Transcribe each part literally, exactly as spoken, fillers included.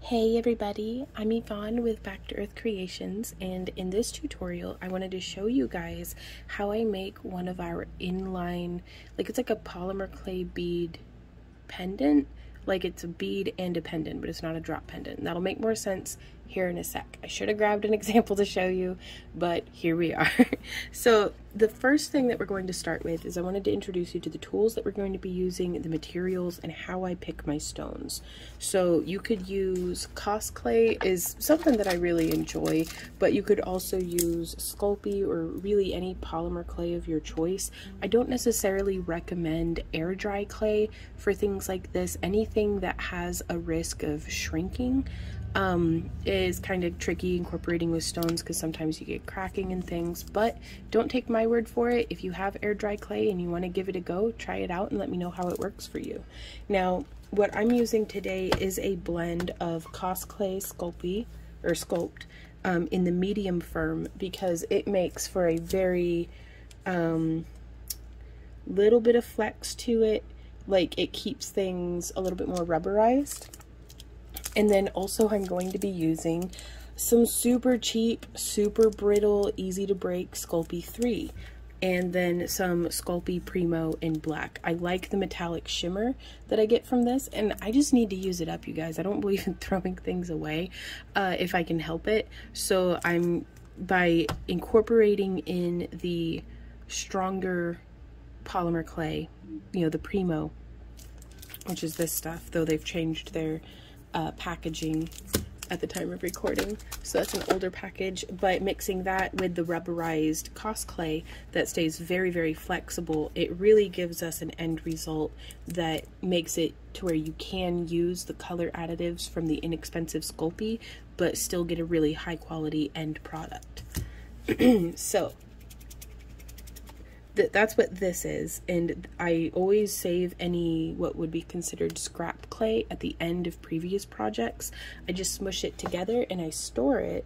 Hey everybody, I'm Yvonne with Back to Earth Creations, and in this tutorial I wanted to show you guys how I make one of our inline, like it's like a polymer clay bead pendant. Like it's a bead and a pendant, but it's not a drop pendant. And that'll make more sense here in a sec. I should have grabbed an example to show you, but here we are. So the first thing that we're going to start with is I wanted to introduce you to the tools that we're going to be using, the materials, and how I pick my stones. So you could use Polymerclay, is something that I really enjoy, but you could also use Sculpting or really any polymer clay of your choice. I don't necessarily recommend air dry clay for things like this. Anything that has a risk of shrinking um is kind of tricky incorporating with stones because sometimes you get cracking and things, but don't take my word for it. If you have air dry clay and you want to give it a go, try it out and let me know how it works for you. Now what I'm using today is a blend of Polymerclay Sculpting or Sculpt um, in the medium firm, because it makes for a very um little bit of flex to it. Like it keeps things a little bit more rubberized. And then also I'm going to be using some super cheap, super brittle, easy to break Sculpting three. And then some Sculpting Primo in black. I like the metallic shimmer that I get from this, and I just need to use it up, you guys. I don't believe in throwing things away uh, if I can help it. So I'm, by incorporating in the stronger polymer clay, you know, the Primo, which is this stuff, though they've changed their Uh, packaging at the time of recording, so that's an older package, but mixing that with the rubberized Polymerclay that stays very very flexible, it really gives us an end result that makes it to where you can use the color additives from the inexpensive Sculpting but still get a really high quality end product. So th that's what this is, and I always save any what would be considered scrap clay at the end of previous projects. I just smush it together and I store it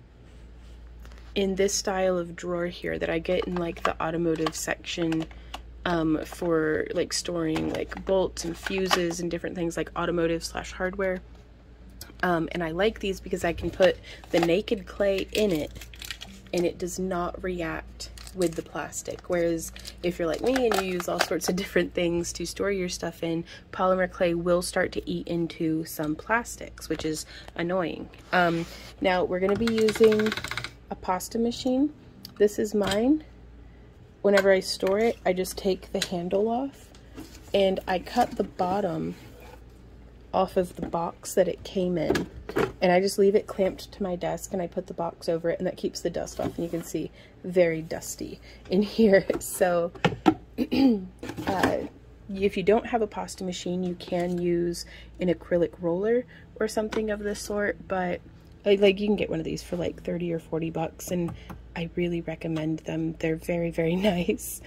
in this style of drawer here that I get in like the automotive section um, for like storing like bolts and fuses and different things like automotive slash hardware. Um, and I like these because I can put the naked clay in it and it does not react with the plastic, whereas if you're like me and you use all sorts of different things to store your stuff in, polymer clay will start to eat into some plastics, which is annoying. Um, now we're going to be using a pasta machine. This is mine. Whenever I store it, I just take the handle off and I cut the bottom off of the box that it came in, and I just leave it clamped to my desk and I put the box over it, and that keeps the dust off. And you can see very dusty in here. So uh, if you don't have a pasta machine, you can use an acrylic roller or something of the sort, but like, like you can get one of these for like thirty or forty bucks, and I really recommend them. They're very very nice.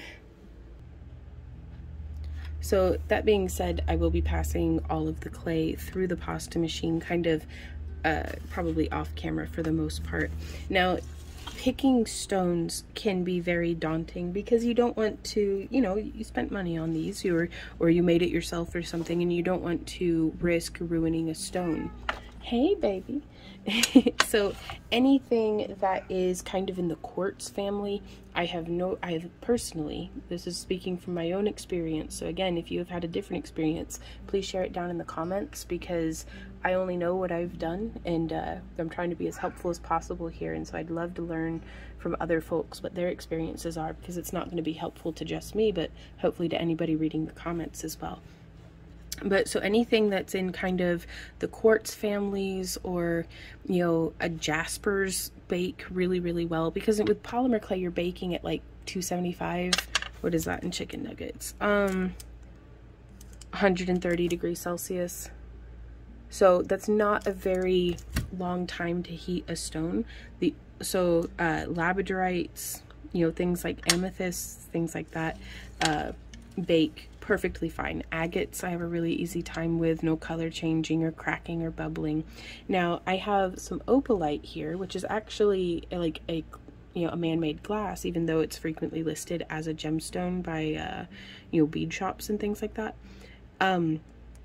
So that being said, I will be passing all of the clay through the pasta machine, kind of uh, probably off camera for the most part. Now, picking stones can be very daunting because you don't want to, you know, you spent money on these, or, or you made it yourself or something, and you don't want to risk ruining a stone. Hey, baby. So anything that is kind of in the quartz family, I have no, I have personally, this is speaking from my own experience. So again, if you have had a different experience, please share it down in the comments, because I only know what I've done, and uh, I'm trying to be as helpful as possible here. And so I'd love to learn from other folks what their experiences are, because it's not going to be helpful to just me, but hopefully to anybody reading the comments as well. But so anything that's in kind of the quartz families, or, you know, a jaspers bake really, really well, because with polymer clay, you're baking at like two seventy-five. What is that in chicken nuggets? Um, one hundred thirty degrees Celsius. So that's not a very long time to heat a stone. The so uh, labradorites, you know, things like amethysts, things like that, uh, bake perfectly fine. Agates I have a really easy time with, no color changing or cracking or bubbling. Now I have some opalite here, which is actually like a, you know, a man-made glass, even though it's frequently listed as a gemstone by uh, you know, bead shops and things like that. Um,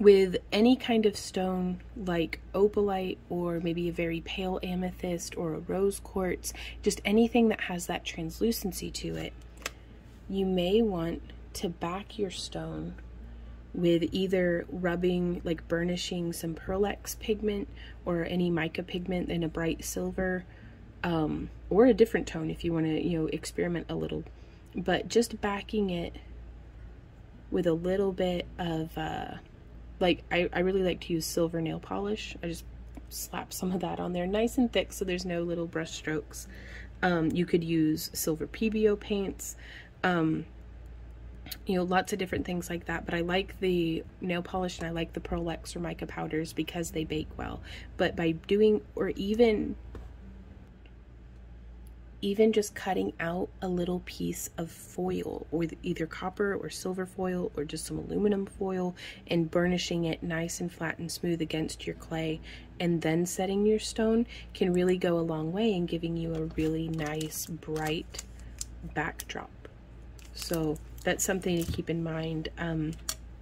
with any kind of stone like opalite or maybe a very pale amethyst or a rose quartz, just anything that has that translucency to it, you may want to back your stone with either rubbing, like burnishing some Pearl-Ex pigment or any mica pigment in a bright silver, um, or a different tone if you want to, you know, experiment a little. But just backing it with a little bit of, uh, like, I, I really like to use silver nail polish. I just slap some of that on there, nice and thick, so there's no little brush strokes. Um, you could use silver P B O paints, um, you know, lots of different things like that. But I like the nail polish and I like the Pearl-Ex or mica powders because they bake well. But by doing, or even even just cutting out a little piece of foil, or either copper or silver foil or just some aluminum foil, and burnishing it nice and flat and smooth against your clay, and then setting your stone, can really go a long way in giving you a really nice bright backdrop. So that's something to keep in mind. Um,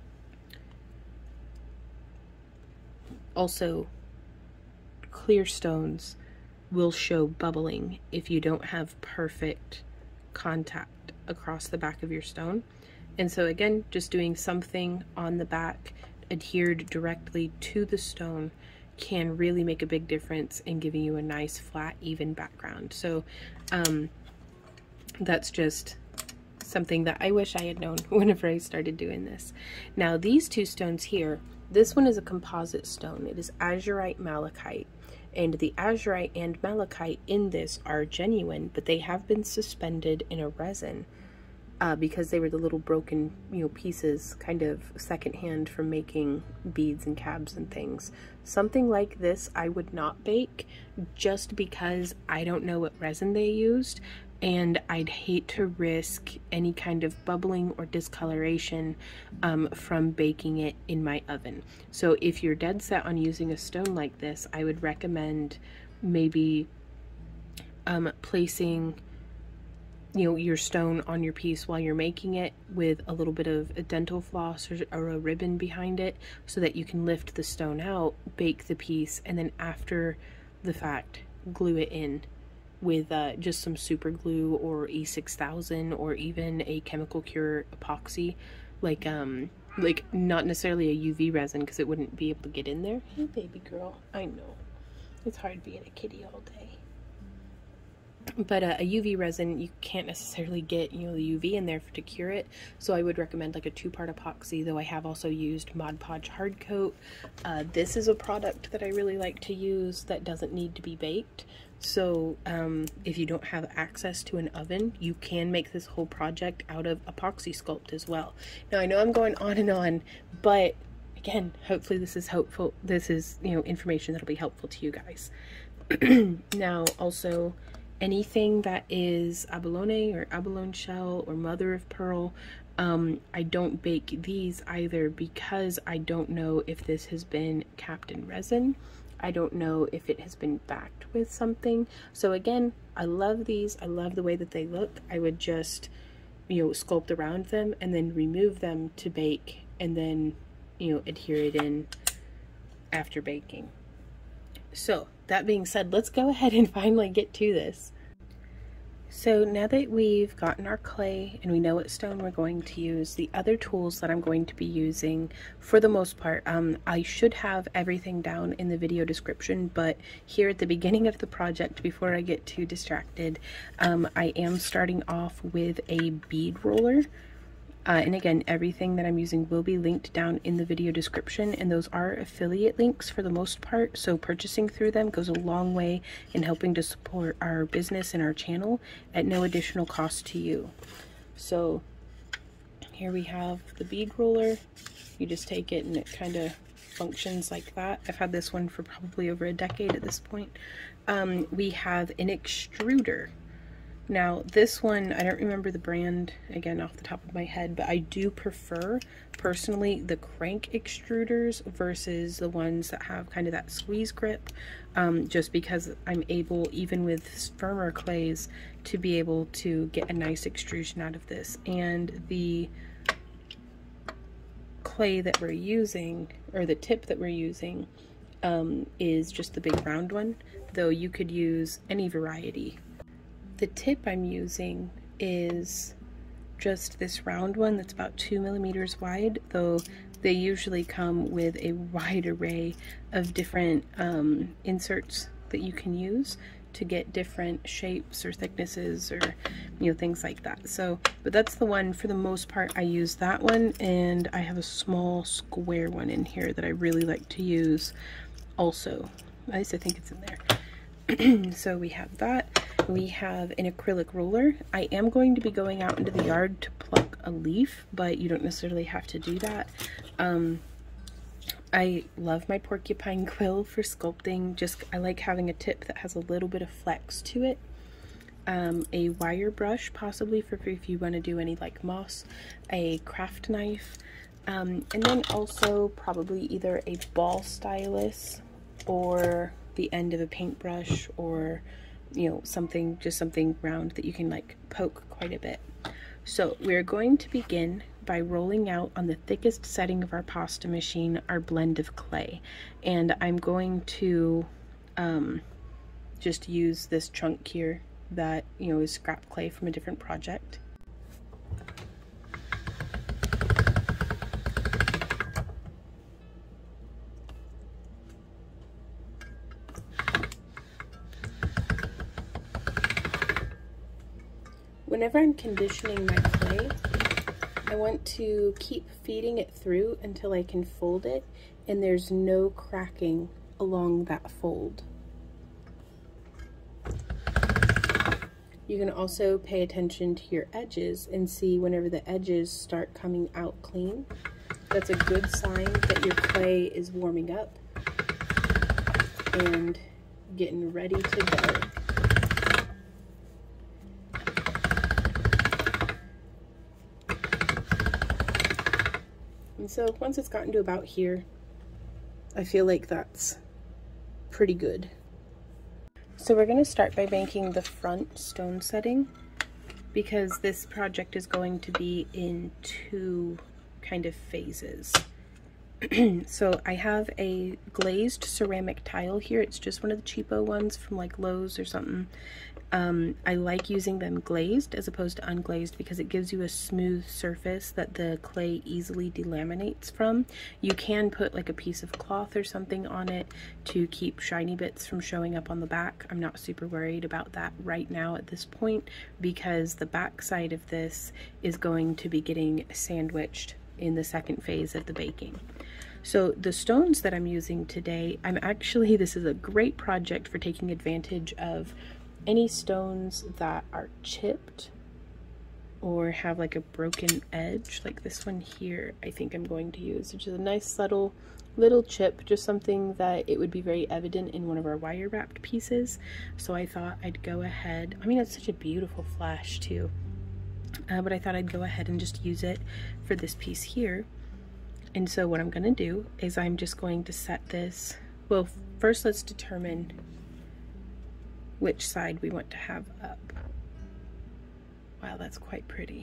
also, clear stones will show bubbling if you don't have perfect contact across the back of your stone. And so again, just doing something on the back adhered directly to the stone can really make a big difference in giving you a nice flat even background. So um, that's just something that I wish I had known whenever I started doing this. Now these two stones here, this one is a composite stone. It is azurite malachite. And the azurite and malachite in this are genuine, but they have been suspended in a resin uh, because they were the little broken, you know, pieces, kind of secondhand from making beads and cabs and things. Something like this I would not bake just because I don't know what resin they used, and I'd hate to risk any kind of bubbling or discoloration um, from baking it in my oven. So if you're dead set on using a stone like this, I would recommend maybe um, placing, you know, your stone on your piece while you're making it with a little bit of a dental floss or, or a ribbon behind it, so that you can lift the stone out, bake the piece, and then after the fact, glue it in with uh, just some super glue or E six thousand or even a chemical cure epoxy, like um like not necessarily a U V resin because it wouldn't be able to get in there. Hey baby girl, I know it's hard being a kitty all day, but uh, a U V resin, you can't necessarily get, you know, the U V in there for, to cure it. So I would recommend like a two-part epoxy, though I have also used Mod Podge hard coat. Uh, this is a product that I really like to use that doesn't need to be baked. So um, if you don't have access to an oven, you can make this whole project out of epoxy sculpt as well. Now I know I'm going on and on, but again, hopefully this is helpful. This is, you know, information that'll be helpful to you guys. Now also, anything that is abalone or abalone shell or mother of pearl, um, I don't bake these either because I don't know if this has been capped in resin. I don't know if it has been backed with something. So again, I love these. I love the way that they look. I would just, you know, sculpt around them and then remove them to bake, and then, you know, adhere it in after baking. So that being said, let's go ahead and finally get to this. So now that we've gotten our clay and we know what stone we're going to use, the other tools that I'm going to be using, for the most part, um, I should have everything down in the video description, but here at the beginning of the project, before I get too distracted, um, I am starting off with a bead roller. Uh, and again, everything that I'm using will be linked down in the video description, and those are affiliate links for the most part, so purchasing through them goes a long way in helping to support our business and our channel at no additional cost to you. So here we have the bead roller. You just take it and it kind of functions like that. I've had this one for probably over a decade at this point. Um, we have an extruder. Now this one, I don't remember the brand again off the top of my head, but I do prefer personally the crank extruders versus the ones that have kind of that squeeze grip, um, just because I'm able, even with firmer clays, to be able to get a nice extrusion out of this. And the clay that we're using, or the tip that we're using, um, is just the big round one, though you could use any variety. The tip I'm using is just this round one that's about two millimeters wide, though they usually come with a wide array of different um, inserts that you can use to get different shapes or thicknesses, or you know, things like that. So, but that's the one, for the most part I use that one, and I have a small square one in here that I really like to use also. At least I think it's in there. So we have that. We have an acrylic roller. I am going to be going out into the yard to pluck a leaf, but you don't necessarily have to do that. Um, I love my porcupine quill for sculpting. Just, I like having a tip that has a little bit of flex to it. Um, a wire brush, possibly for if you want to do any like moss. A craft knife. Um, and then also probably either a ball stylus or the end of a paintbrush, or you know, something, just something round that you can like poke quite a bit. So we're going to begin by rolling out on the thickest setting of our pasta machine our blend of clay, and I'm going to um, just use this chunk here that, you know, is scrap clay from a different project. Whenever I'm conditioning my clay, I want to keep feeding it through until I can fold it and there's no cracking along that fold. You can also pay attention to your edges and see whenever the edges start coming out clean. That's a good sign that your clay is warming up and getting ready to go. And so once it's gotten to about here, I feel like that's pretty good. So we're going to start by making the front stone setting, because this project is going to be in two kind of phases. So I have a glazed ceramic tile here. It's just one of the cheapo ones from like Lowe's or something. Um, I like using them glazed as opposed to unglazed because it gives you a smooth surface that the clay easily delaminates from. You can put like a piece of cloth or something on it to keep shiny bits from showing up on the back. I'm not super worried about that right now at this point, because the back side of this is going to be getting sandwiched in the second phase of the baking. So the stones that I'm using today, I'm actually, this is a great project for taking advantage of any stones that are chipped or have like a broken edge, like this one here I think I'm going to use, which is a nice subtle little chip, just something that it would be very evident in one of our wire wrapped pieces. So I thought I'd go ahead, I mean it's such a beautiful flash too, uh, but I thought I'd go ahead and just use it for this piece here. And so what I'm going to do is I'm just going to set this, well first let's determine which side we want to have up. Wow, that's quite pretty.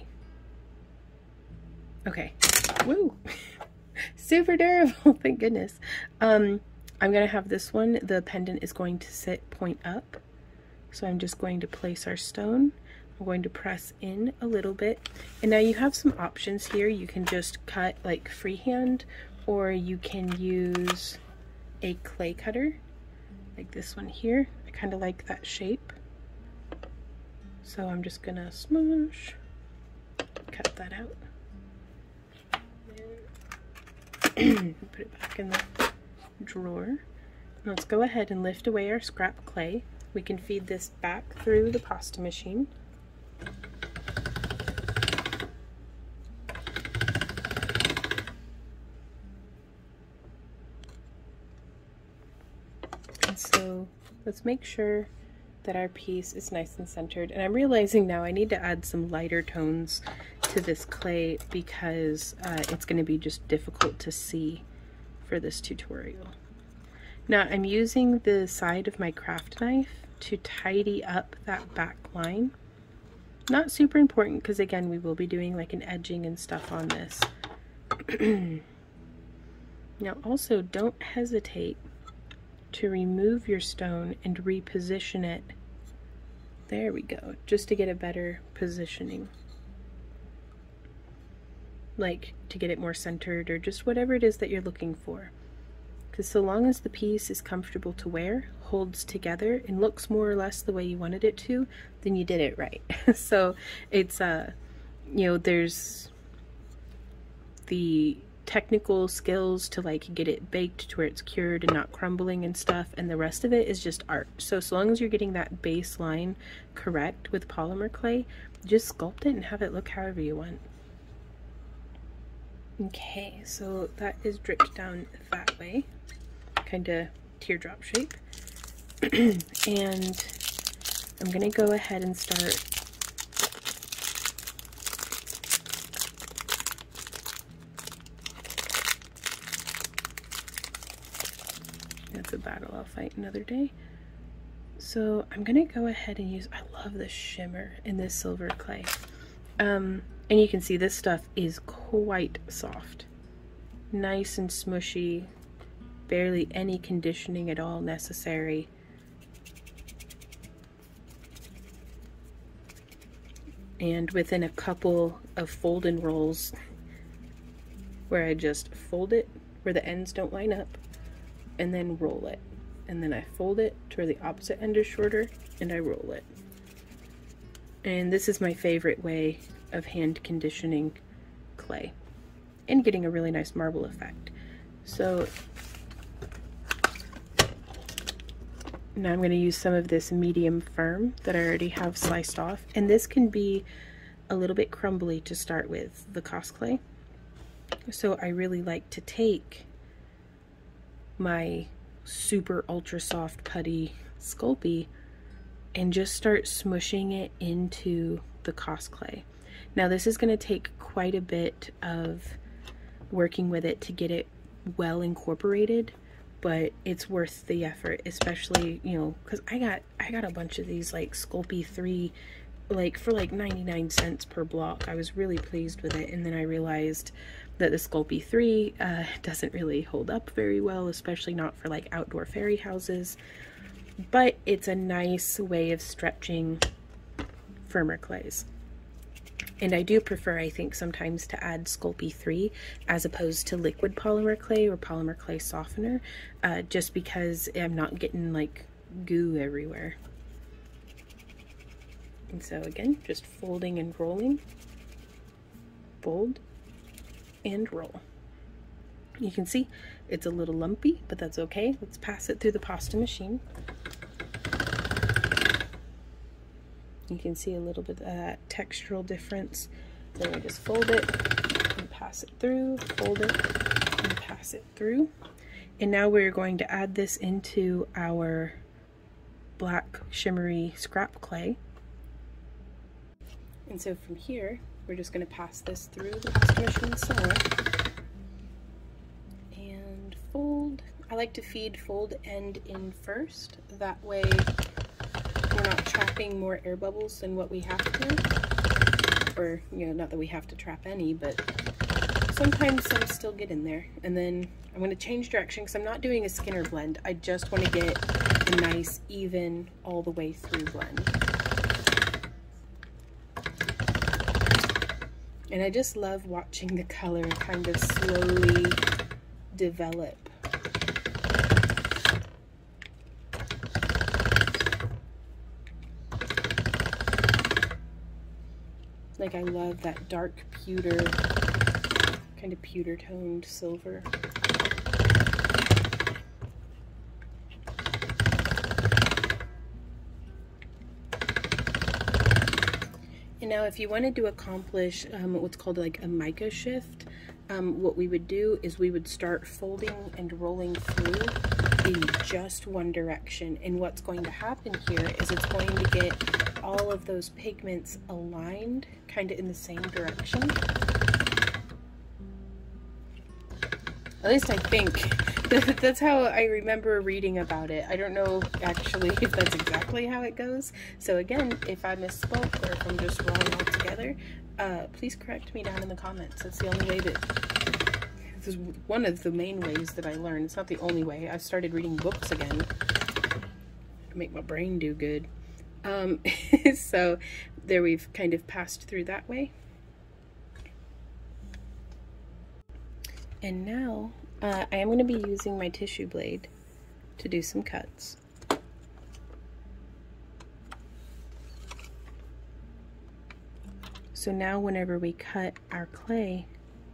Okay, woo, super durable, thank goodness. Um, I'm gonna have this one, the pendant is going to sit point up. So I'm just going to place our stone. I'm going to press in a little bit. And now you have some options here. You can just cut like freehand, or you can use a clay cutter, like this one here. I kind of like that shape. So I'm just gonna smush, cut that out. Put it back in the drawer. Let's go ahead and lift away our scrap clay. We can feed this back through the pasta machine. And so let's make sure that our piece is nice and centered. And I'm realizing now I need to add some lighter tones to this clay because uh, it's going to be just difficult to see for this tutorial. Now I'm using the side of my craft knife to tidy up that back line. Not super important because again we will be doing like an edging and stuff on this, Now also don't hesitate to remove your stone and reposition it. There we go, just to get a better positioning. Like to get it more centered or just whatever it is that you're looking for. Because so long as the piece is comfortable to wear, holds together, and looks more or less the way you wanted it to, then you did it right. So it's, uh, you know, there's the technical skills to like get it baked to where it's cured and not crumbling and stuff, and the rest of it is just art. So so long as you're getting that baseline correct with polymer clay, just sculpt it and have it look however you want. Okay, so that is dripped down that way, kind of teardrop shape. And I'm gonna go ahead and start that's a battle I'll fight another day. So I'm gonna go ahead and use, I love this shimmer in this silver clay. Um, and you can see this stuff is quite soft. Nice and smushy, barely any conditioning at all necessary. And within a couple of fold and rolls where I just fold it where the ends don't line up and then roll it. And then I fold it to where the opposite end is shorter and I roll it. And this is my favorite way of hand conditioning clay and getting a really nice marble effect. So now I'm going to use some of this medium firm that I already have sliced off, and this can be a little bit crumbly to start with, the Cos clay. So I really like to take my super ultra soft putty Sculpey and just start smushing it into the Cos clay. Now this is going to take quite a bit of working with it to get it well incorporated, but it's worth the effort, especially, you know, because I got I got a bunch of these like Sculpey three like for like ninety-nine cents per block. I was really pleased with it, and then I realized that the Sculpey three uh, doesn't really hold up very well, especially not for like outdoor fairy houses, but it's a nice way of stretching firmer clays. And I do prefer, I think, sometimes to add Sculpey three as opposed to liquid polymer clay or polymer clay softener, uh, just because I'm not getting like goo everywhere. And so again, just folding and rolling, fold and roll. You can see it's a little lumpy, but that's okay. Let's pass it through the pasta machine. You can see a little bit of that textural difference. Then I just fold it and pass it through, fold it and pass it through. And now we're going to add this into our black shimmery scrap clay. And so from here, we're just going to pass this through the pasta machine some more. And fold. I like to feed fold end in first. That way we're not trapping more air bubbles than what we have to. Or, you know, not that we have to trap any, but sometimes some still get in there. And then I'm going to change direction because I'm not doing a Skinner blend. I just want to get a nice, even, all the way through blend. And I just love watching the color kind of slowly develop. Like, I love that dark pewter, kind of pewter toned silver. And now if you wanted to accomplish um, what's called like a mica shift, um, what we would do is we would start folding and rolling through in just one direction. And what's going to happen here is it's going to get all of those pigments aligned kind of in the same direction. At least I think. That's how I remember reading about it. I don't know actually if that's exactly how it goes. So again, if I misspoke or if I'm just wrong altogether, uh, please correct me down in the comments. That's the only way that this is one of the main ways that I learn. It's not the only way. I started reading books again to make my brain do good. Um, so there we've kind of passed through that way. And now uh, I am going to be using my tissue blade to do some cuts. So now whenever we cut our clay,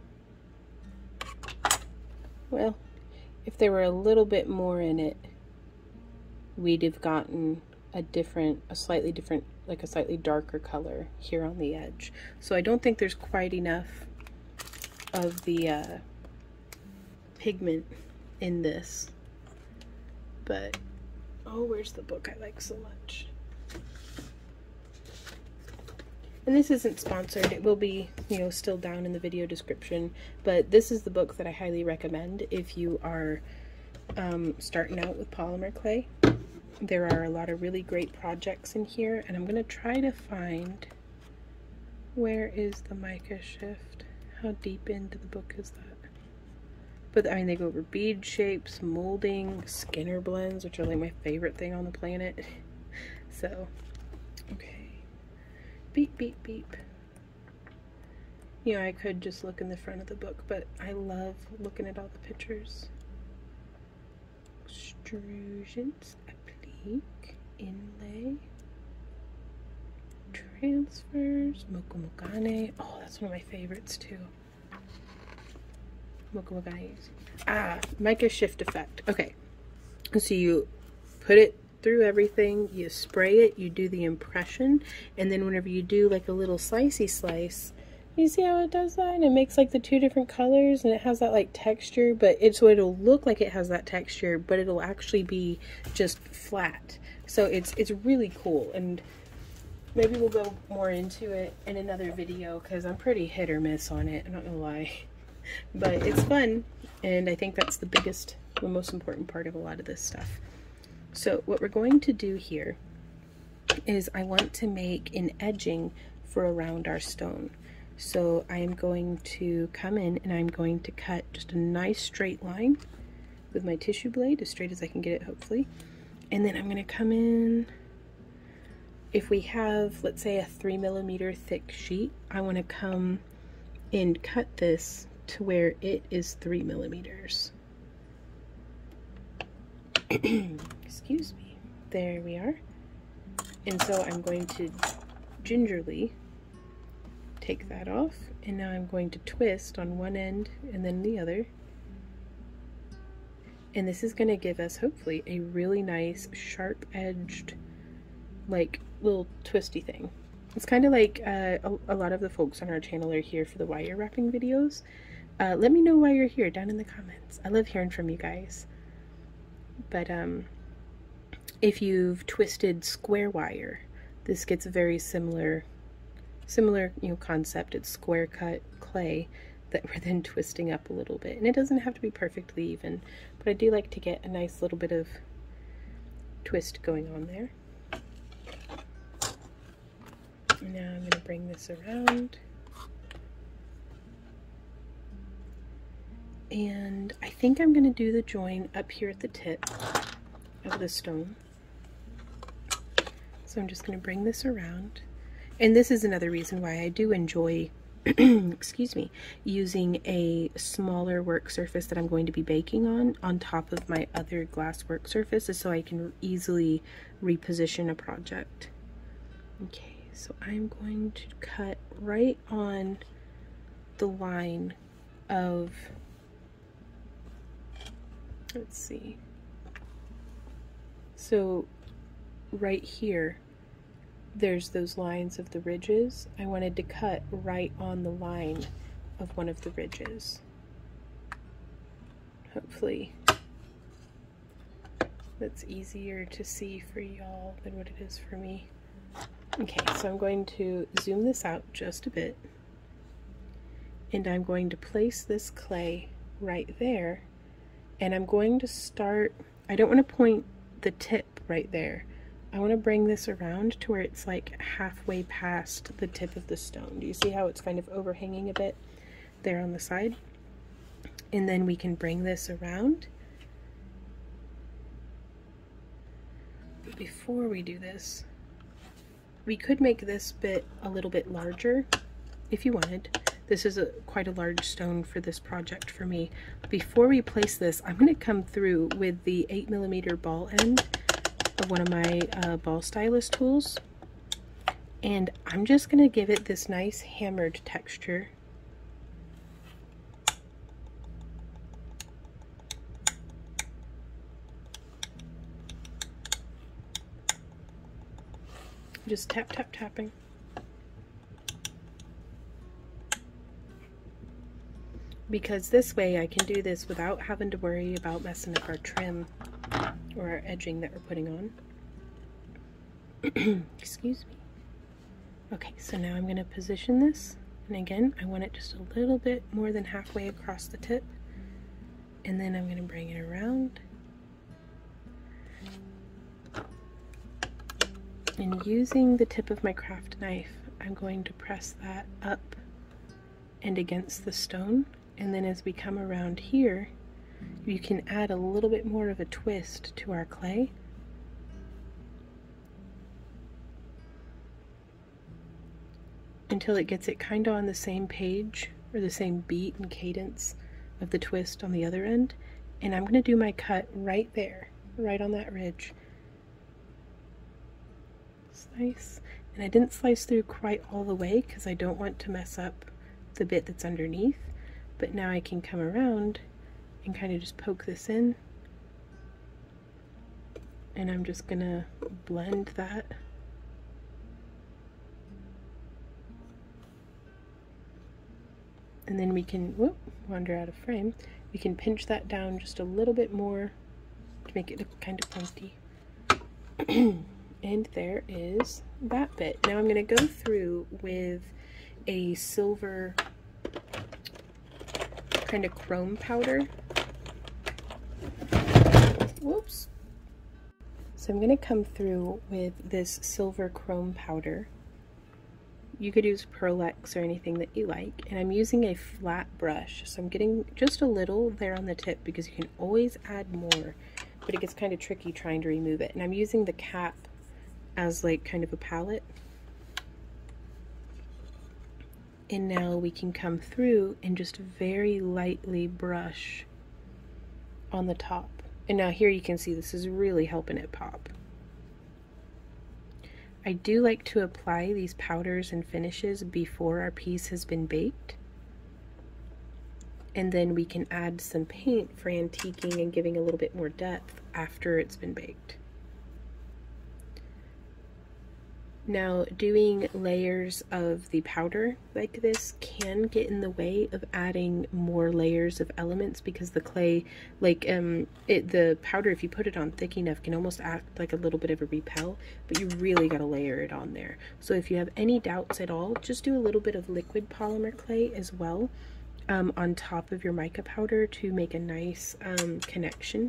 well, if there were a little bit more in it, we'd have gotten a different, a slightly different, like a slightly darker color here on the edge. So I don't think there's quite enough of the uh, pigment in this, but oh, where's the book I like so much? And this isn't sponsored. It will be, you know, still down in the video description, but this is the book that I highly recommend if you are um, starting out with polymer clay. There are a lot of really great projects in here, and I'm going to try to find, where is the mica shift? How deep into the book is that? But I mean, they go over bead shapes, molding, Skinner blends, which are like my favorite thing on the planet. So, okay. Beep, beep, beep. You know, I could just look in the front of the book, but I love looking at all the pictures. Extrusions, applique, inlay, transfers, mokumogane. Oh, that's one of my favorites too. Mokumoganes. Ah, mica shift effect. Okay, so you put it through everything, you spray it, you do the impression, and then whenever you do like a little slicey slice, you see how it does that, and it makes like the two different colors, and it has that like texture, but it's so it'll look like it has that texture, but it'll actually be just flat. So it's it's really cool, and maybe we'll go more into it in another video because I'm pretty hit or miss on it, I'm not gonna lie. But it's fun, and I think that's the biggest, the most important part of a lot of this stuff. So what we're going to do here is I want to make an edging for around our stone. So I am going to come in and I'm going to cut just a nice straight line with my tissue blade, as straight as I can get it, hopefully. And then I'm going to come in, if we have, let's say, a three millimeter thick sheet, I want to come and cut this to where it is three millimeters. Excuse me. There we are. And so I'm going to gingerly take that off, and now I'm going to twist on one end and then the other. And this is going to give us, hopefully, a really nice sharp-edged, like, little twisty thing. It's kind of like uh, a, a lot of the folks on our channel are here for the wire wrapping videos. Uh, let me know why you're here down in the comments. I love hearing from you guys. But um, if you've twisted square wire, this gets a very similar, similar you know concept. It's square cut clay that we're then twisting up a little bit, and it doesn't have to be perfectly even, but I do like to get a nice little bit of twist going on there. Now I'm going to bring this around, and I think I'm going to do the join up here at the tip of the stone. So I'm just going to bring this around, and this is another reason why I do enjoy excuse me, using a smaller work surface that I'm going to be baking on on top of my other glass work surface, is so I can easily reposition a project. Okay. So I'm going to cut right on the line of, let's see, so right here, there's those lines of the ridges. I wanted to cut right on the line of one of the ridges. Hopefully that's easier to see for y'all than what it is for me. Okay, so I'm going to zoom this out just a bit, and I'm going to place this clay right there, and I'm going to start, I don't want to point the tip right there. I want to bring this around to where it's like halfway past the tip of the stone. Do you see how it's kind of overhanging a bit there on the side? and then we can bring this around. But before we do this, we could make this bit a little bit larger if you wanted. This is a quite a large stone for this project for me. Before we place this, I'm going to come through with the eight millimeter ball end of one of my uh, ball stylus tools, and I'm just going to give it this nice hammered texture. Just tap, tap, tapping. Because this way I can do this without having to worry about messing up our trim or our edging that we're putting on. Excuse me. Okay, so now I'm going to position this, and again I want it just a little bit more than halfway across the tip, and then I'm going to bring it around. And using the tip of my craft knife, I'm going to press that up and against the stone, and then as we come around here, you can add a little bit more of a twist to our clay. Until it gets it kind of on the same page, or the same beat and cadence of the twist on the other end. And I'm going to do my cut right there, right on that ridge. Slice. And I didn't slice through quite all the way because I don't want to mess up the bit that's underneath. But now I can come around and kind of just poke this in. And I'm just going to blend that. And then we can, whoop, wander out of frame. We can pinch that down just a little bit more to make it look kind of pointy. And there is that bit. Now I'm going to go through with a silver kind of chrome powder. Whoops. So I'm going to come through with this silver chrome powder. You could use Pearl-Ex or anything that you like, and I'm using a flat brush, so I'm getting just a little there on the tip because you can always add more, but it gets kind of tricky trying to remove it. And I'm using the cap as like kind of a palette. And now we can come through and just very lightly brush on the top. And now here you can see this is really helping it pop. I do like to apply these powders and finishes before our piece has been baked. And then we can add some paint for antiquing and giving a little bit more depth after it's been baked. Now, doing layers of the powder like this can get in the way of adding more layers of elements because the clay, like um, it, the powder, if you put it on thick enough, can almost act like a little bit of a repel, but you really got to layer it on there. So if you have any doubts at all, just do a little bit of liquid polymer clay as well um, on top of your mica powder to make a nice um, connection.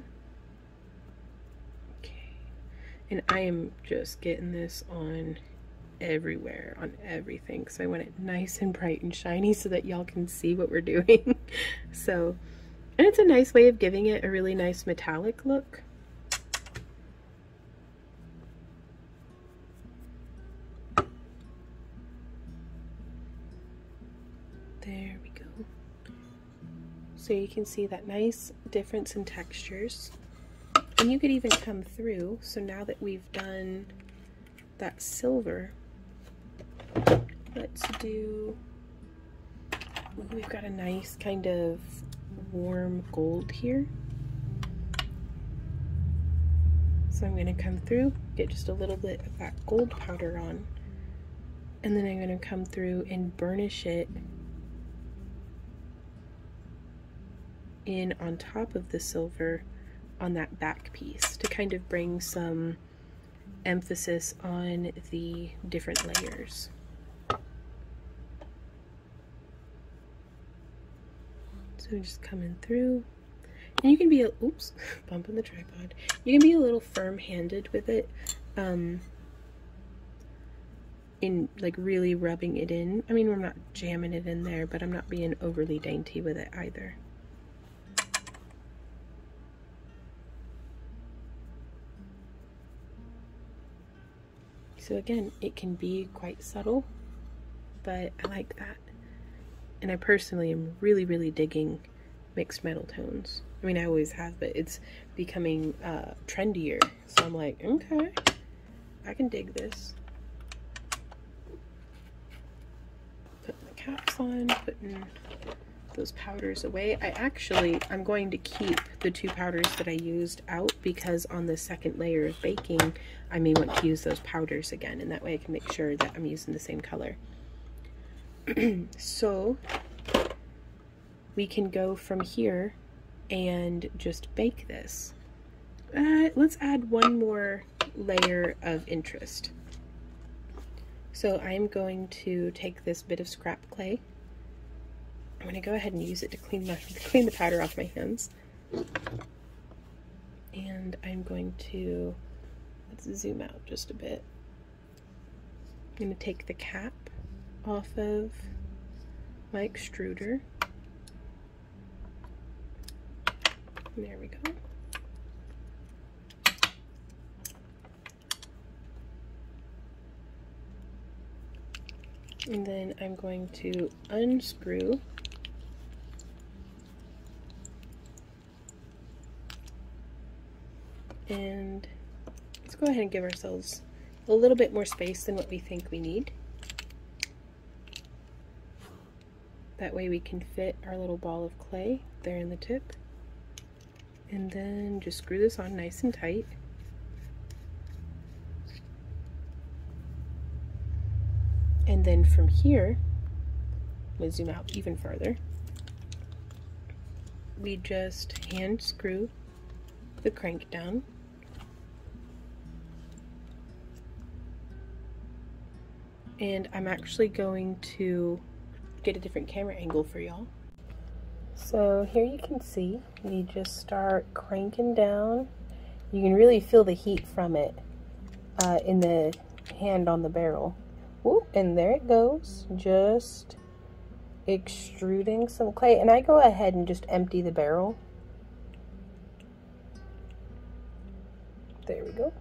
And I am just getting this on everywhere, on everything, so I want it nice and bright and shiny so that y'all can see what we're doing. So, and it's a nice way of giving it a really nice metallic look. There we go. So you can see that nice difference in textures. And you could even come through, so now that we've done that silver, let's do, we've got a nice kind of warm gold here. So I'm going to come through, get just a little bit of that gold powder on, and then I'm going to come through and burnish it in on top of the silver on that back piece to kind of bring some emphasis on the different layers. So just coming through, and you can be a, oops, bumping the tripod. You can be a little firm-handed with it, um, in like really rubbing it in. I mean, I'm not jamming it in there, but I'm not being overly dainty with it either. So again, it can be quite subtle, but I like that. And I personally am really, really digging mixed metal tones. I mean, I always have, but it's becoming uh, trendier. So I'm like, okay, I can dig this. Putting the caps on, putting those powders away. I actually, I'm going to keep the two powders that I used out because on the second layer of baking, I may want to use those powders again, and that way I can make sure that I'm using the same color. So we can go from here and just bake this. Uh, let's add one more layer of interest. So I'm going to take this bit of scrap clay. I'm going to go ahead and use it to clean, my, to clean the powder off my hands. And I'm going to, let's zoom out just a bit. I'm going to take the cap off of my extruder. There we go. And then I'm going to unscrew and let's go ahead and give ourselves a little bit more space than what we think we need. That way we can fit our little ball of clay there in the tip. And then just screw this on nice and tight. And then from here, I'm going to zoom out even farther, we just hand screw the crank down. And I'm actually going to get a different camera angle for y'all. So here you can see, we just start cranking down. You can really feel the heat from it uh, in the hand on the barrel. Whoop, and there it goes, just extruding some clay. And I go ahead and just empty the barrel. There we go.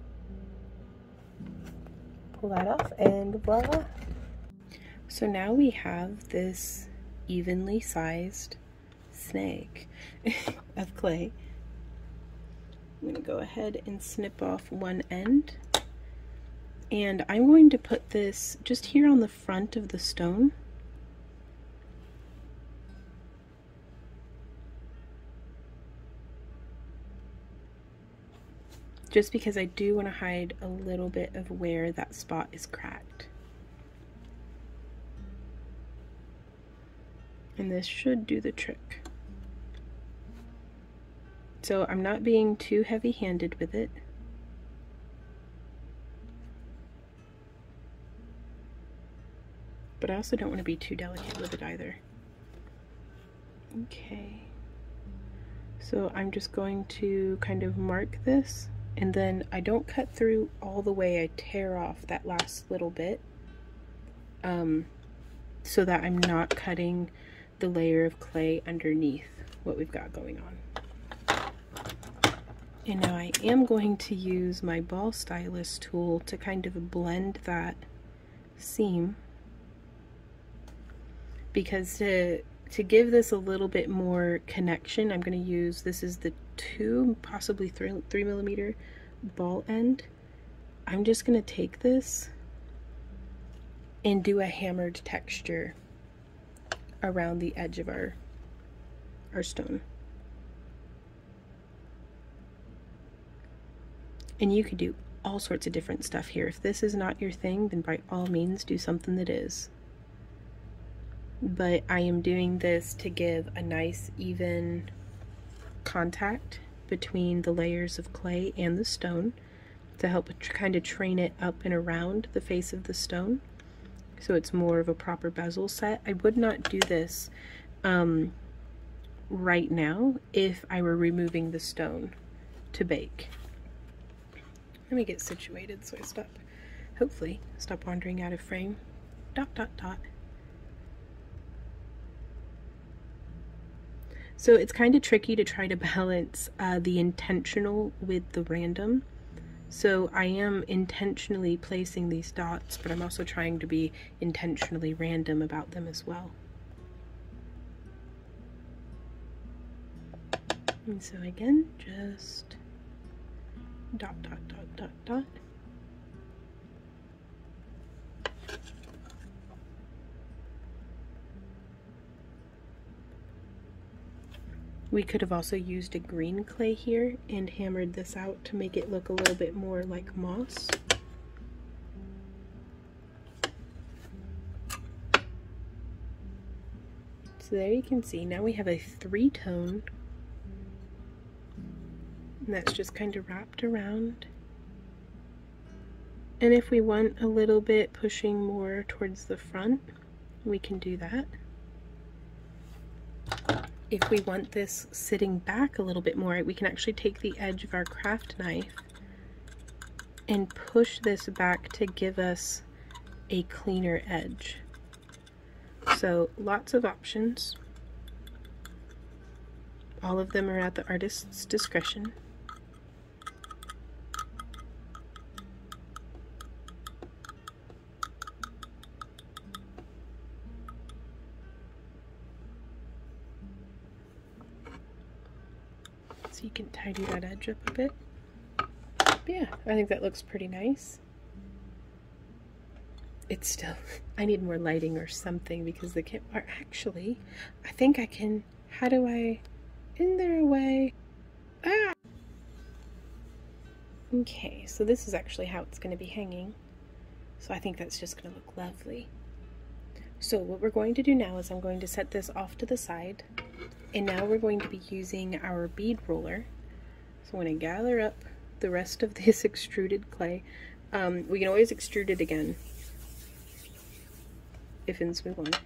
Pull that off and voila. So now we have this evenly sized snake of clay. I'm going to go ahead and snip off one end. And I'm going to put this just here on the front of the stone. Just because I do want to hide a little bit of where that spot is cracked. And this should do the trick. So I'm not being too heavy-handed with it. But I also don't want to be too delicate with it either. Okay. So I'm just going to kind of mark this, and then I don't cut through all the way, I tear off that last little bit, um, so that I'm not cutting the layer of clay underneath what we've got going on. And now I am going to use my ball stylus tool to kind of blend that seam, because to, to give this a little bit more connection, I'm going to use, this is the two, possibly three, three millimeter ball end. I'm just going to take this and do a hammered texture around the edge of our, our stone. And you could do all sorts of different stuff here. If this is not your thing, then by all means do something that is. But I am doing this to give a nice even contact between the layers of clay and the stone to help kind of train it up and around the face of the stone, so it's more of a proper bezel set. I would not do this um, right now if I were removing the stone to bake. Let me get situated so I stop, hopefully stop wandering out of frame. Dot dot dot. So it's kind of tricky to try to balance uh, the intentional with the random. So I am intentionally placing these dots, but I'm also trying to be intentionally random about them as well. And so again, just dot, dot, dot, dot, dot. We could have also used a green clay here and hammered this out to make it look a little bit more like moss. So there you can see, now we have a three-tone, and that's just kind of wrapped around. And if we want a little bit pushing more towards the front, we can do that. If we want this sitting back a little bit more, we can actually take the edge of our craft knife and push this back to give us a cleaner edge. So lots of options. All of them are at the artist's discretion. So you can tidy that edge up a bit. But yeah, I think that looks pretty nice. It's still, I need more lighting or something because the kit are actually, I think I can, how do I, isn't there a way? Ah! Okay, so this is actually how it's going to be hanging. So I think that's just going to look lovely. So what we're going to do now is I'm going to set this off to the side. And now we're going to be using our bead roller. So I'm going to gather up the rest of this extruded clay. Um, we can always extrude it again if and we want.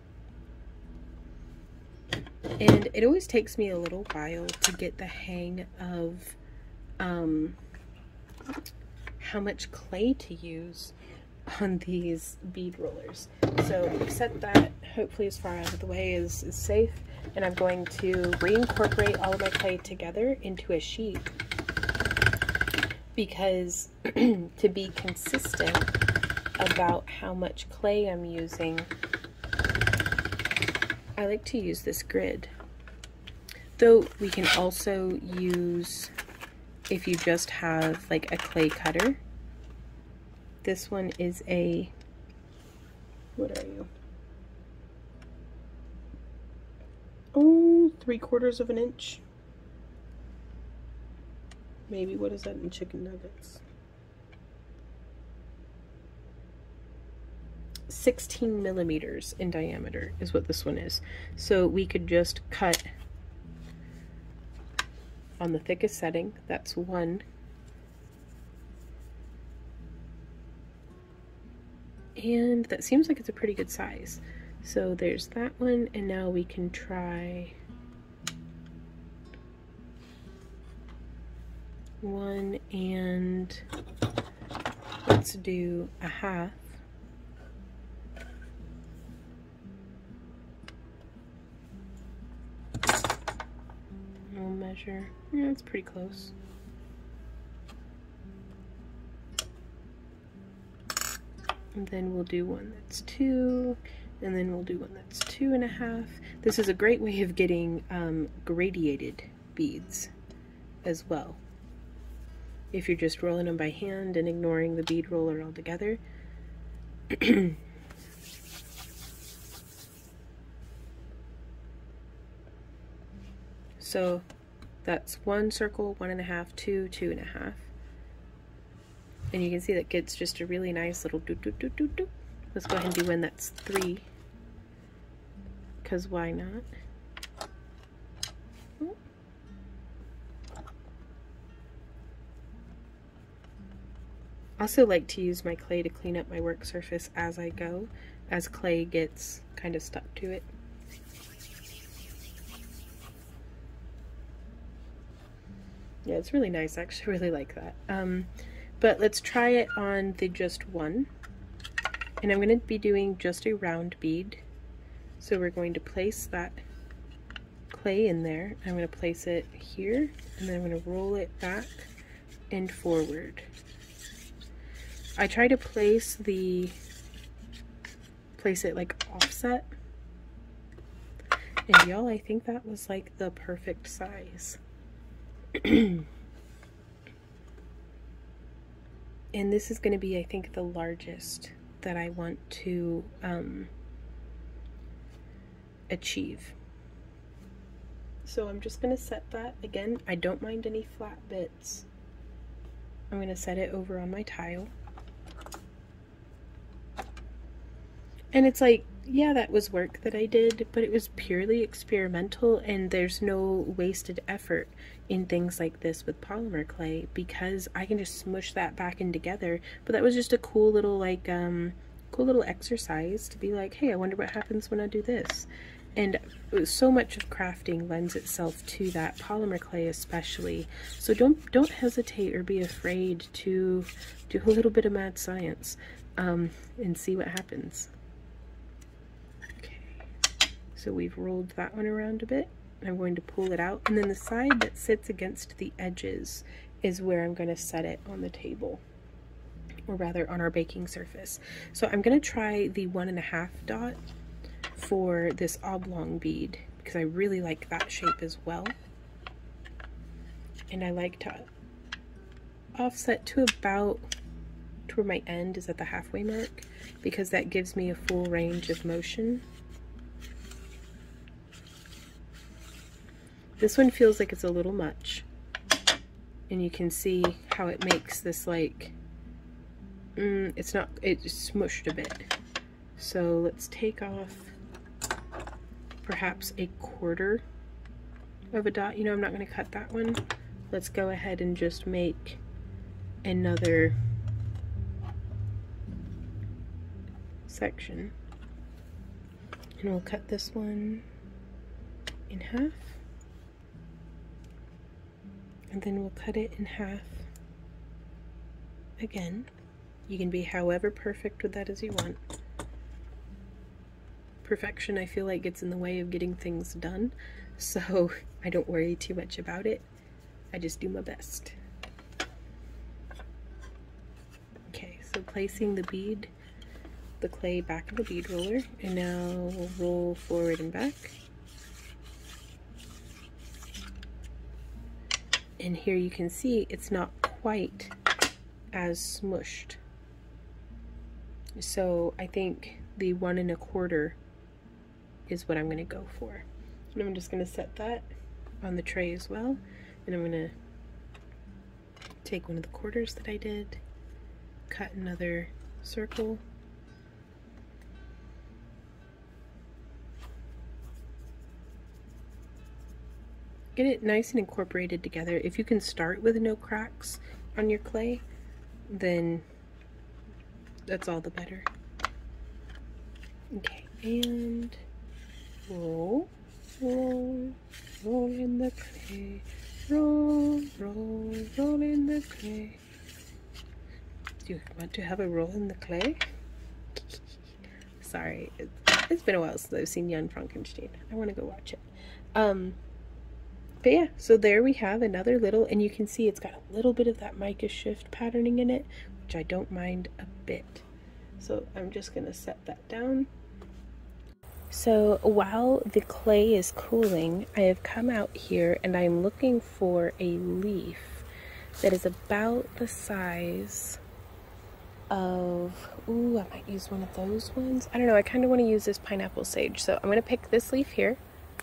And it always takes me a little while to get the hang of um, how much clay to use on these bead rollers. So I've set that hopefully as far out of the way as is safe, and I'm going to reincorporate all of my clay together into a sheet because to be consistent about how much clay I'm using, I like to use this grid. Though we can also use, if you just have like a clay cutter, this one is a, what are you? Oh, three quarters of an inch. Maybe, what is that in chicken nuggets? sixteen millimeters in diameter is what this one is. So we could just cut on the thickest setting, that's one. And that seems like it's a pretty good size. So there's that one, and now we can try one, and let's do a half. We'll measure, yeah, it's pretty close. And then we'll do one that's two, and then we'll do one that's two and a half. This is a great way of getting um, gradiated beads as well. If you're just rolling them by hand and ignoring the bead roller altogether. So that's one circle, one and a half, two, two and a half. And you can see that gets just a really nice little doot doot doot doot doot. Let's go ahead and do one that's three, because why not? I also like to use my clay to clean up my work surface as I go, as clay gets kind of stuck to it. Yeah, it's really nice. I actually really like that. Um, but let's try it on the just one. And I'm going to be doing just a round bead. So we're going to place that clay in there. I'm going to place it here, and then I'm going to roll it back and forward. I try to place the place it like offset, and y'all, I think that was like the perfect size. And this is going to be, I think, the largest that I want to um, achieve. So I'm just going to set that. Again, I don't mind any flat bits. I'm going to set it over on my tile. And it's like, yeah, that was work that I did, but it was purely experimental, and there's no wasted effort in things like this with polymer clay, because I can just smush that back in together. But that was just a cool little like um cool little exercise to be like, hey, I wonder what happens when I do this. And so much of crafting lends itself to that, polymer clay especially. So don't don't hesitate or be afraid to do a little bit of mad science um and see what happens. So we've rolled that one around a bit. I'm going to pull it out, and then the side that sits against the edges is where I'm going to set it on the table, or rather on our baking surface. So I'm going to try the one and a half dot for this oblong bead, because I really like that shape as well. And I like to offset to about to where my end is at the halfway mark, because that gives me a full range of motion. This one feels like it's a little much, and you can see how it makes this like, mm, it's not, it's smushed a bit. So let's take off perhaps a quarter of a dot. You know, I'm not going to cut that one. Let's go ahead and just make another section, and we'll cut this one in half. And then we'll cut it in half again. You can be however perfect with that as you want. Perfection, I feel like, gets in the way of getting things done, so I don't worry too much about it. I just do my best. Okay, so placing the bead, the clay back in the bead roller, and now we'll roll forward and back. And here you can see it's not quite as smushed. So I think the one and a quarter is what I'm going to go for. And I'm just going to set that on the tray as well. And I'm going to take one of the quarters that I did, cut another circle, get it nice and incorporated together. If you can start with no cracks on your clay, then that's all the better. Okay, and roll, roll, roll in the clay, roll, roll, roll in the clay. Do you want to have a roll in the clay? Sorry, it's, it's been a while since I've seen Young Frankenstein. I want to go watch it. Um, But yeah, so there we have another little, and you can see it's got a little bit of that mica shift patterning in it, which I don't mind a bit. So I'm just going to set that down. So while the clay is cooling, I have come out here and I'm looking for a leaf that is about the size of, ooh, I might use one of those ones. I don't know, I kind of want to use this pineapple sage. So I'm going to pick this leaf here.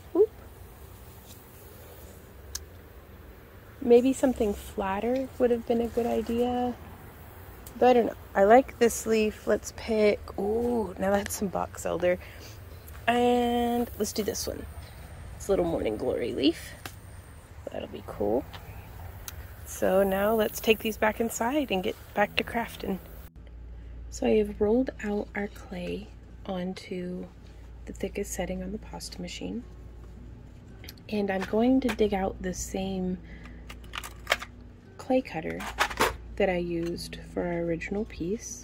Maybe something flatter would have been a good idea, but I don't know. I like this leaf. Let's pick, ooh, now that's some box elder. And let's do this one. It's a little morning glory leaf. That'll be cool. So now let's take these back inside and get back to crafting. So I have rolled out our clay onto the thickest setting on the pasta machine. And I'm going to dig out the same clay cutter that I used for our original piece,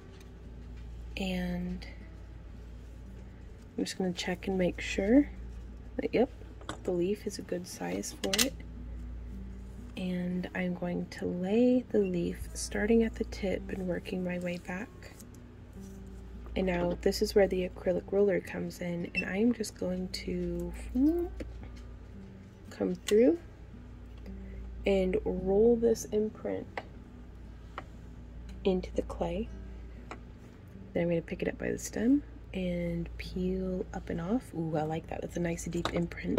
and I'm just going to check and make sure that, yep, the leaf is a good size for it. and I'm going to lay the leaf starting at the tip and working my way back. And now this is where the acrylic roller comes in, and I am just going to whoop, come through and roll this imprint into the clay. Then I'm going to pick it up by the stem and peel up and off. Ooh, I like that. That's a nice deep imprint.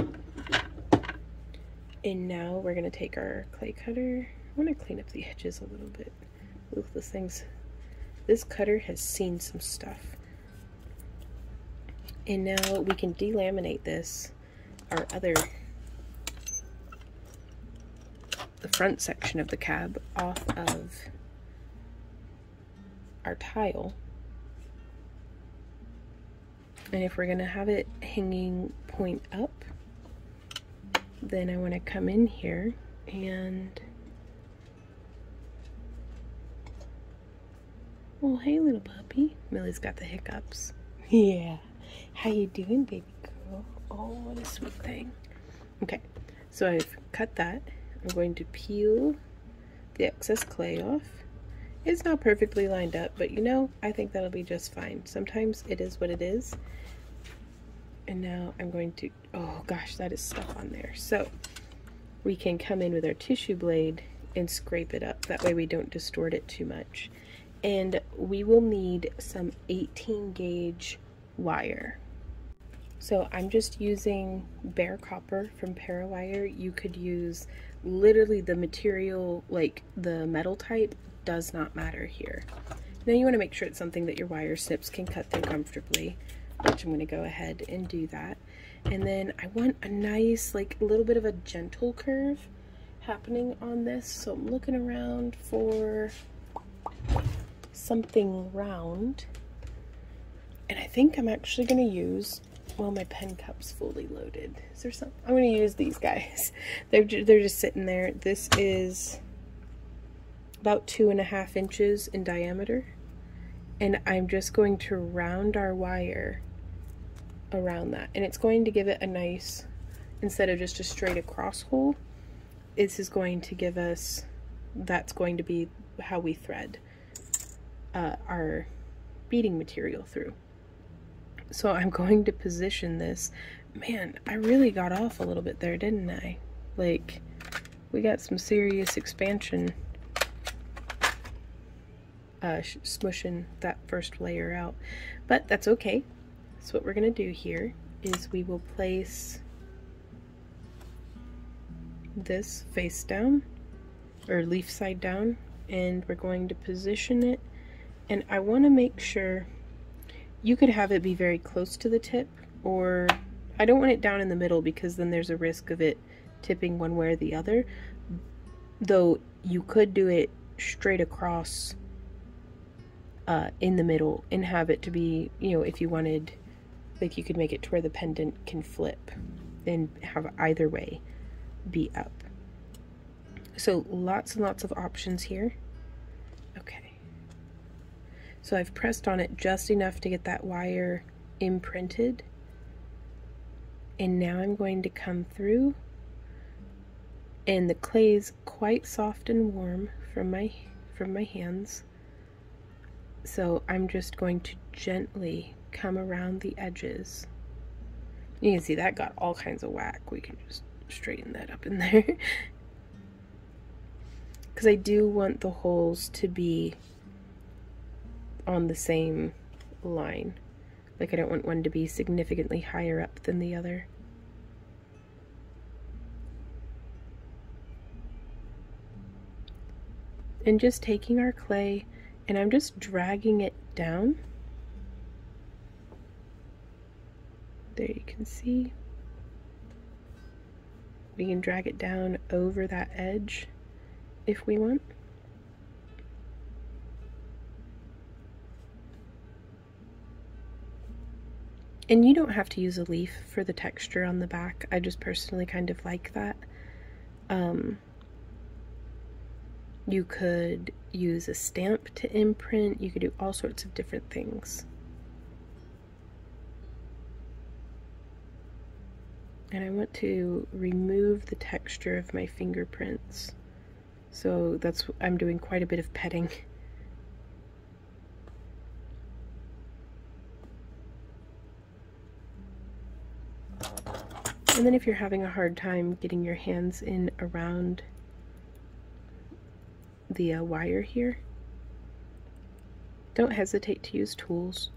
And now we're going to take our clay cutter. I want to clean up the edges a little bit. Look, this thing's, this cutter has seen some stuff. And now we can delaminate this, our other, the front section of the cab off of our tile. And if we're going to have it hanging point up, then I want to come in here and, well, hey little puppy. Millie's got the hiccups. Yeah. How you doing, baby girl? Oh, what a sweet thing. Okay, so I've cut that. I'm going to peel the excess clay off. It's not perfectly lined up, but you know, I think that'll be just fine. Sometimes it is what it is. And now I'm going to, oh gosh, that is stuck on there. So we can come in with our tissue blade and scrape it up. That way we don't distort it too much. And we will need some eighteen gauge wire. So I'm just using bare copper from Parawire. You could use literally the material, like the metal type, does not matter here. Now you want to make sure it's something that your wire snips can cut through comfortably, which I'm going to go ahead and do that. And then I want a nice, like a little bit of a gentle curve happening on this. So I'm looking around for something round. And I think I'm actually going to use, well, my pen cup's fully loaded. Is there some? I'm going to use these guys. They're, ju they're just sitting there. This is about two and a half inches in diameter. And I'm just going to round our wire around that. And it's going to give it a nice, instead of just a straight across hole, this is going to give us, that's going to be how we thread uh, our beading material through. So I'm going to position this. Man, I really got off a little bit there, didn't I? Like, we got some serious expansion uh, smushing that first layer out. But that's okay. So what we're going to do here is we will place this face down, or leaf side down, and we're going to position it. And I want to make sure, you could have it be very close to the tip, or I don't want it down in the middle because then there's a risk of it tipping one way or the other. Though you could do it straight across uh, in the middle and have it to be, you know, if you wanted, like you could make it to where the pendant can flip and have either way be up. So lots and lots of options here. Okay. So I've pressed on it just enough to get that wire imprinted. And now I'm going to come through, and the clay's quite soft and warm from my from my hands. So I'm just going to gently come around the edges. You can see that got all kinds of whack. We can just straighten that up in there. Because I do want the holes to be on the same line. Like, I don't want one to be significantly higher up than the other. And just taking our clay, and I'm just dragging it down. There you can see. We can drag it down over that edge if we want. And you don't have to use a leaf for the texture on the back. I just personally kind of like that. Um, you could use a stamp to imprint. You could do all sorts of different things. And I want to remove the texture of my fingerprints So that's, I'm doing quite a bit of petting. And then if you're having a hard time getting your hands in around the uh, wire here, don't hesitate to use tools.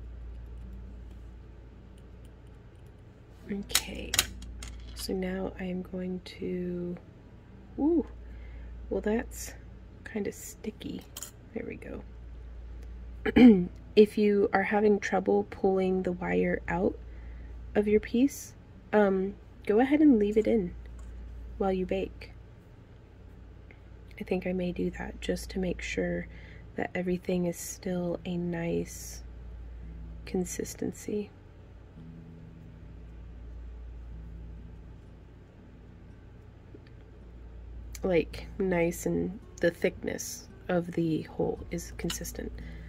Okay, so now I am going to, ooh, well that's kind of sticky. There we go. If you are having trouble pulling the wire out of your piece, um, go ahead and leave it in while you bake. I think I may do that just to make sure that everything is still a nice consistency. Like nice, and the thickness of the hole is consistent.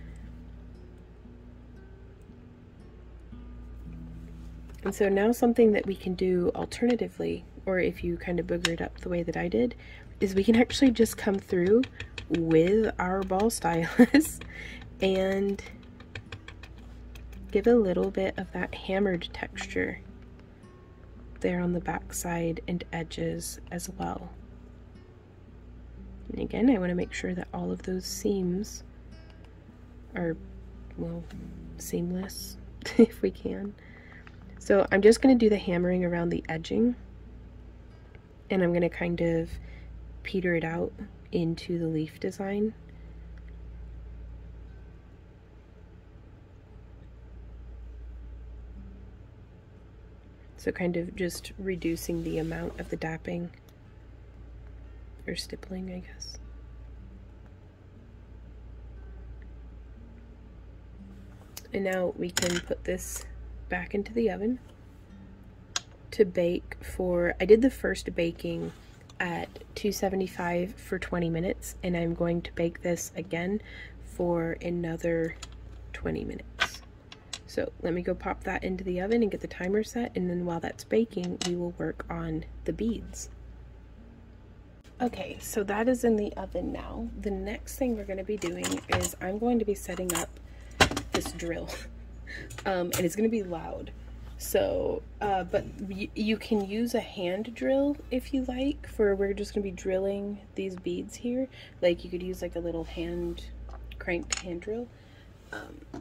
And so now something that we can do alternatively, or if you kind of booger it up the way that I did, is we can actually just come through with our ball stylus and give a little bit of that hammered texture there on the back side and edges as well. And again, I want to make sure that all of those seams are, well, seamless if we can. So I'm just going to do the hammering around the edging, and I'm going to kind of peter it out into the leaf design. So kind of just reducing the amount of the dapping, or stippling, I guess. And now we can put this back into the oven to bake for, I did the first baking at two seventy-five for twenty minutes, and I'm going to bake this again for another twenty minutes. So let me go pop that into the oven and get the timer set, and then while that's baking, we will work on the beads. Okay, so that is in the oven now. The next thing we're going to be doing is I'm going to be setting up this drill. Um, and it's going to be loud. So, uh, but you can use a hand drill if you like, for we're just going to be drilling these beads here. Like you could use like a little hand cranked hand drill. Um,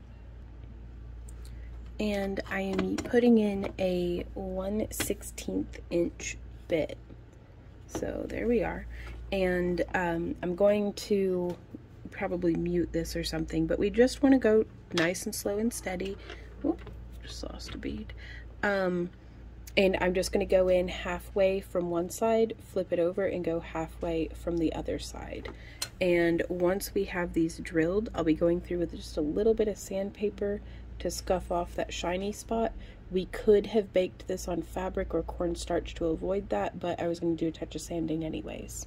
and I am putting in a one sixteenth inch bit. So there we are. And um, I'm going to probably mute this or something, but we just want to go nice and slow and steady. Oop, just lost a bead. Um, and I'm just going to go in halfway from one side, flip it over, and go halfway from the other side. And once we have these drilled, I'll be going through with just a little bit of sandpaper to scuff off that shiny spot. We could have baked this on fabric or cornstarch to avoid that, but I was going to do a touch of sanding anyways.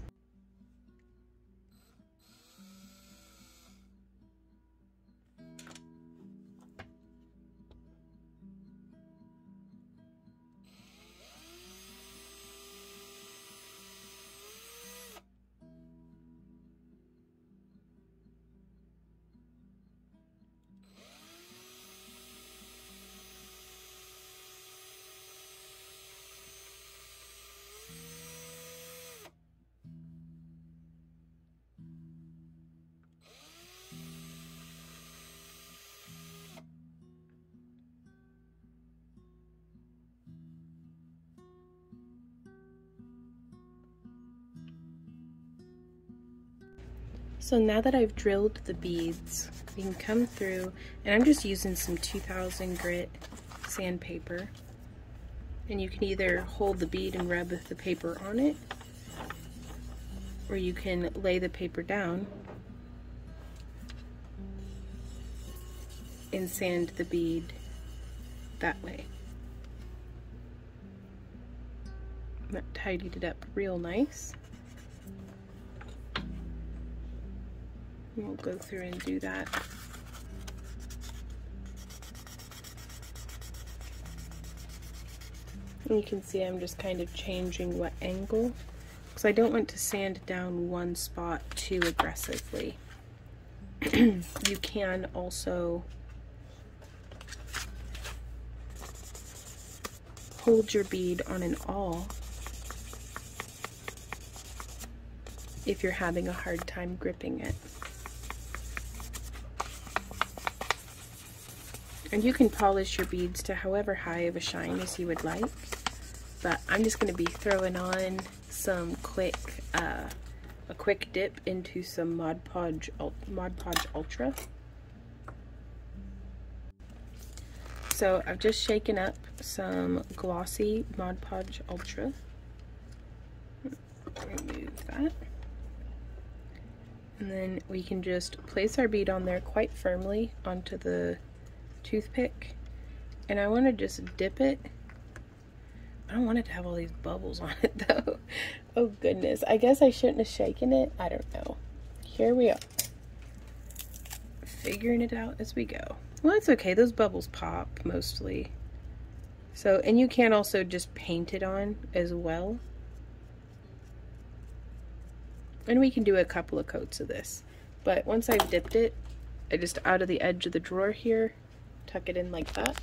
So now that I've drilled the beads, you can come through, and I'm just using some two thousand grit sandpaper, and you can either hold the bead and rub the paper on it, or you can lay the paper down and sand the bead that way. That tidied it up real nice. We'll go through and do that. And you can see I'm just kind of changing what angle, because because I don't want to sand down one spot too aggressively. You can also hold your bead on an awl if you're having a hard time gripping it. And you can polish your beads to however high of a shine as you would like, but I'm just going to be throwing on some quick uh, a quick dip into some Mod Podge, Mod Podge Ultra. So I've just shaken up some glossy Mod Podge Ultra. Remove that. And then we can just place our bead on there quite firmly onto the toothpick. And I want to just dip it. I don't want it to have all these bubbles on it though. Oh goodness, I guess I shouldn't have shaken it. I don't know. Here we are. Figuring it out as we go. Well, it's okay. Those bubbles pop mostly. So, and you can also just paint it on as well. And we can do a couple of coats of this. But once I've dipped it, I just out of the edge of the drawer here, tuck it in like that.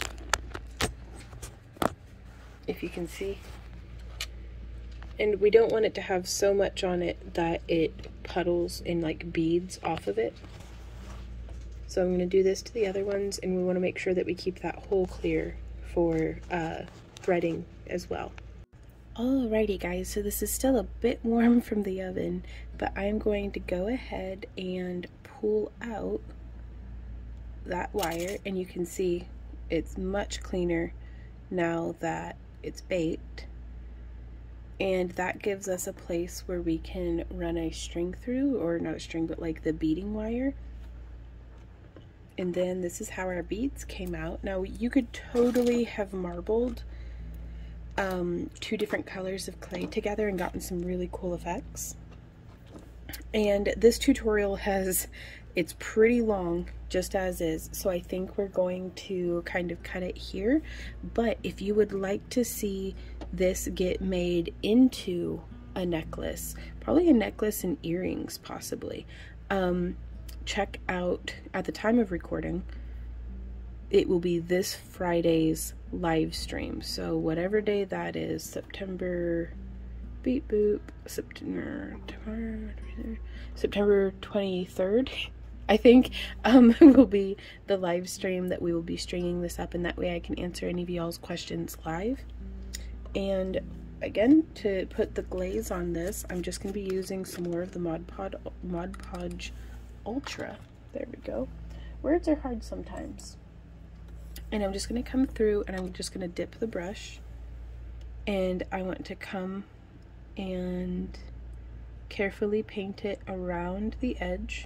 If you can see. And we don't want it to have so much on it that it puddles in like beads off of it. So I'm going to do this to the other ones, and we want to make sure that we keep that hole clear for uh, threading as well. Alrighty guys, so this is still a bit warm from the oven, but I'm going to go ahead and pull out that wire, and you can see it's much cleaner now that it's baked, and that gives us a place where we can run a string through, or not a string but like the beading wire. And then this is how our beads came out. Now you could totally have marbled um, two different colors of clay together and gotten some really cool effects. And this tutorial has, it's pretty long just as is, so I think we're going to kind of cut it here. But if you would like to see this get made into a necklace, probably a necklace and earrings possibly, um, check out, at the time of recording, it will be this Friday's live stream. So whatever day that is, September, beep boop, September, September twenty-third, I think, um, will be the live stream that we will be stringing this up, and that way I can answer any of y'all's questions live. And again, to put the glaze on this, I'm just going to be using some more of the Mod Pod, Mod Podge Ultra. There we go. Words are hard sometimes. And I'm just going to come through, and I'm just going to dip the brush, and I want to come and carefully paint it around the edge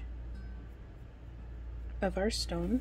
of our stone.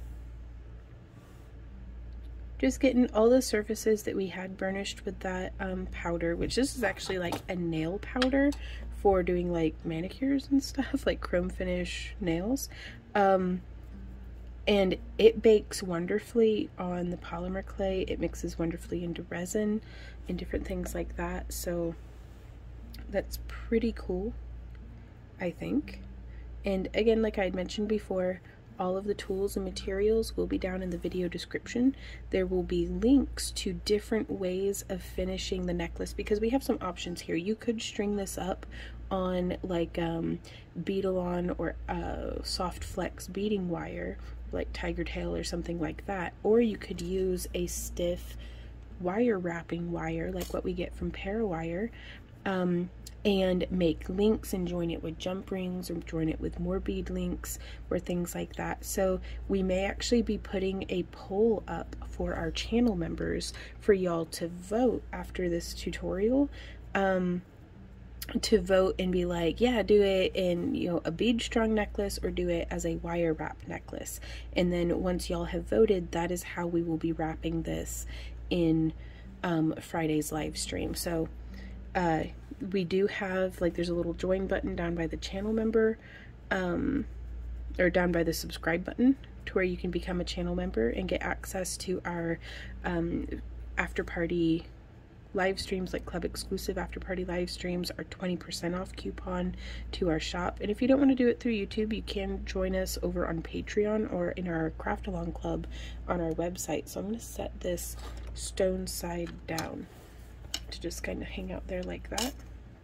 Just getting all the surfaces that we had burnished with that um, powder, which this is actually like a nail powder for doing like manicures and stuff, like chrome finish nails. Um, and it bakes wonderfully on the polymer clay. It mixes wonderfully into resin and different things like that. So that's pretty cool, I think. And again, like I had mentioned before, all of the tools and materials will be down in the video description. There will be links to different ways of finishing the necklace, because we have some options here. You could string this up on like um, beadle-on or uh, soft flex beading wire, like tiger tail or something like that. Or you could use a stiff wire wrapping wire, like what we get from Parawire, um, and make links and join it with jump rings, or join it with more bead links or things like that. So we may actually be putting a poll up for our channel members for y'all to vote after this tutorial, um, to vote and be like, yeah, do it in, you know, a bead strung necklace, or do it as a wire wrap necklace. And then once y'all have voted, that is how we will be wrapping this in um, Friday's live stream. So uh, we do have, like, there's a little join button down by the channel member, um, or down by the subscribe button, to where you can become a channel member and get access to our um, after party live streams, like club exclusive after party live streams, are twenty percent off coupon to our shop. And if you don't want to do it through YouTube, you can join us over on Patreon or in our craft along club on our website. So I'm going to set this stone side down to just kind of hang out there like that.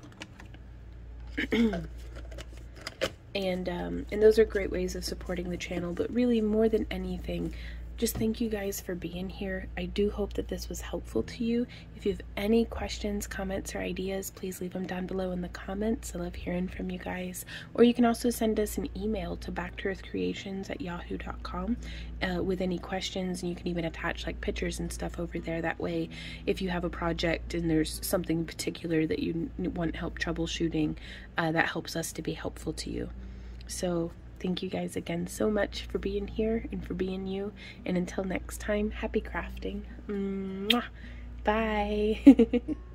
and um, and those are great ways of supporting the channel, but really more than anything, just thank you guys for being here. I do hope that this was helpful to you. If you have any questions, comments, or ideas, please leave them down below in the comments. I love hearing from you guys. Or you can also send us an email to back to earth creations at yahoo dot com uh, with any questions, and you can even attach like pictures and stuff over there. That way, if you have a project and there's something in particular that you want help troubleshooting, uh, that helps us to be helpful to you. So thank you guys again so much for being here and for being you. And until next time, happy crafting. Mwah. Bye.